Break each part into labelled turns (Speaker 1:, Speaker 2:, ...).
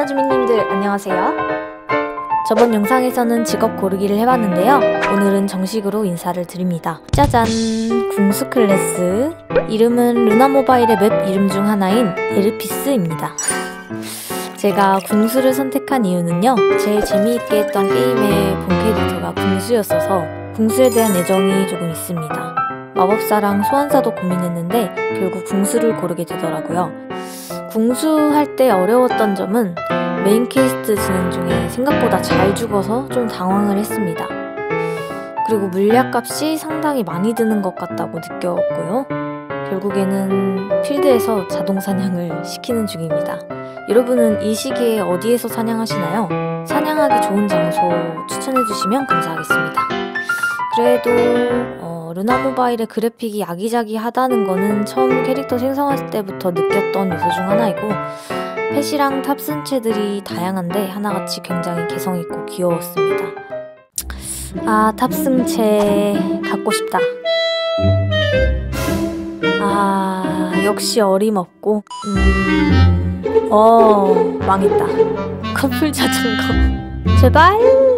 Speaker 1: 하나주민님들 안녕하세요. 저번 영상에서는 직업 고르기를 해봤는데요. 오늘은 정식으로 인사를 드립니다. 짜잔! 궁수 클래스. 이름은 루나모바일의 맵 이름 중 하나인 에르피스입니다. 제가 궁수를 선택한 이유는요, 제일 재미있게 했던 게임의 본 캐릭터가 궁수였어서 궁수에 대한 애정이 조금 있습니다. 마법사랑 소환사도 고민했는데 결국 궁수를 고르게 되더라고요. 궁수할 때 어려웠던 점은 메인 퀘스트 진행 중에 생각보다 잘 죽어서 좀 당황을 했습니다. 그리고 물약값이 상당히 많이 드는 것 같다고 느꼈고요. 결국에는 필드에서 자동 사냥을 시키는 중입니다. 여러분은 이 시기에 어디에서 사냥하시나요? 사냥하기 좋은 장소 추천해주시면 감사하겠습니다. 그래도 루나모바일의 그래픽이 아기자기하다는 거는 처음 캐릭터 생성할 때부터 느꼈던 요소 중 하나이고, 펫이랑 탑승체들이 다양한데 하나같이 굉장히 개성있고 귀여웠습니다. 아, 탑승체 갖고 싶다. 아, 역시 어림없고 망했다. 커플 자전거 제발.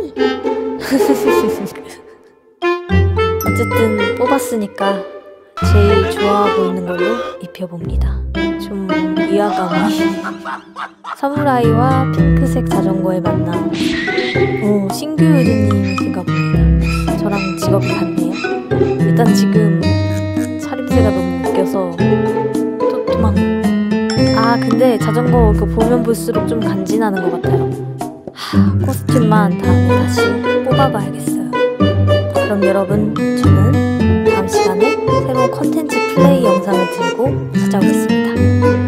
Speaker 1: 어쨌든 뽑았으니까 제일 좋아하고 있는 걸로 입혀봅니다. 좀 위화감이. 사무라이와 핑크색 자전거의 만남. 오, 신규 유저님인가 봅니다. 저랑 직업이 같네요. 일단 지금 차림새가 너무 웃겨서 또 도망. 아, 근데 자전거 이거 보면 볼수록 좀 간지나는 것 같아요. 코스튬만 다음에 다시 뽑아봐야겠어요. 그럼 여러분, 저는 다음 시간에 새로운 컨텐츠 플레이 영상을 들고 찾아오겠습니다.